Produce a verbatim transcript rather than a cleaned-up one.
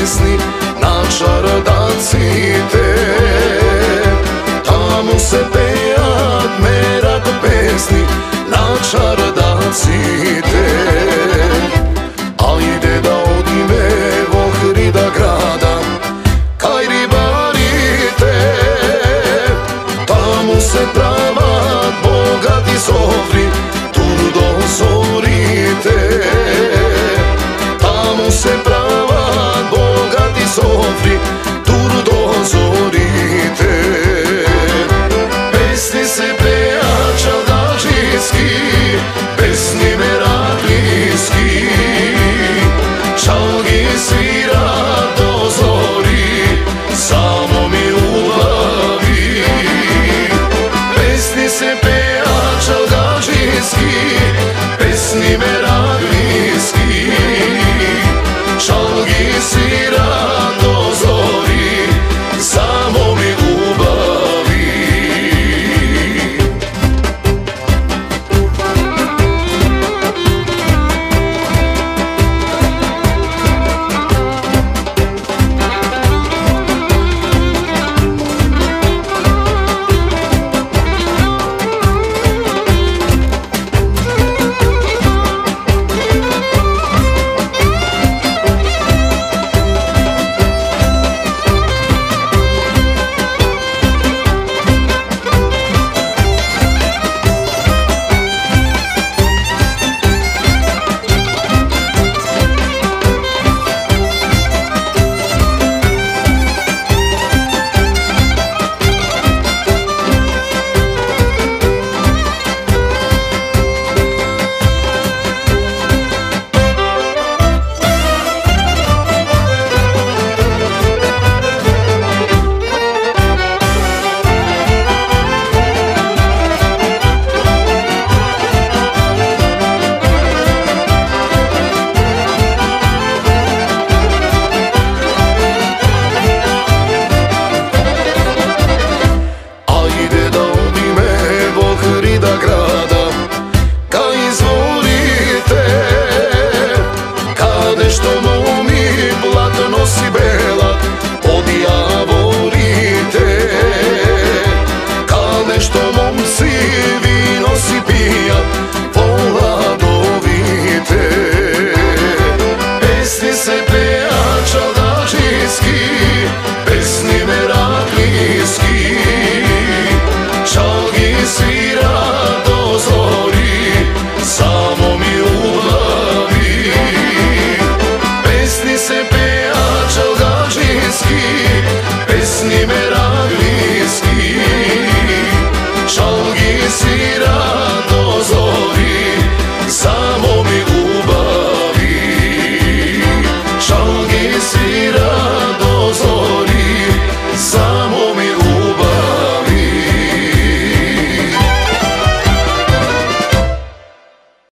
pesni na čardacite. Tamo se pejat merak pesni na čardacite. Ajde da odime vohrida grada kaj ribarite. Tamo se pravat bogati sofri tu dozorite. Tamo se pravat bogati sofri tu dozorite. Pesni se peja čalgačijski, pesni meraklijski. Čalgi svira do zori, samo mi u glavi. Pesni se peja čalgačijski, pesni meraklijski. Čalgi svira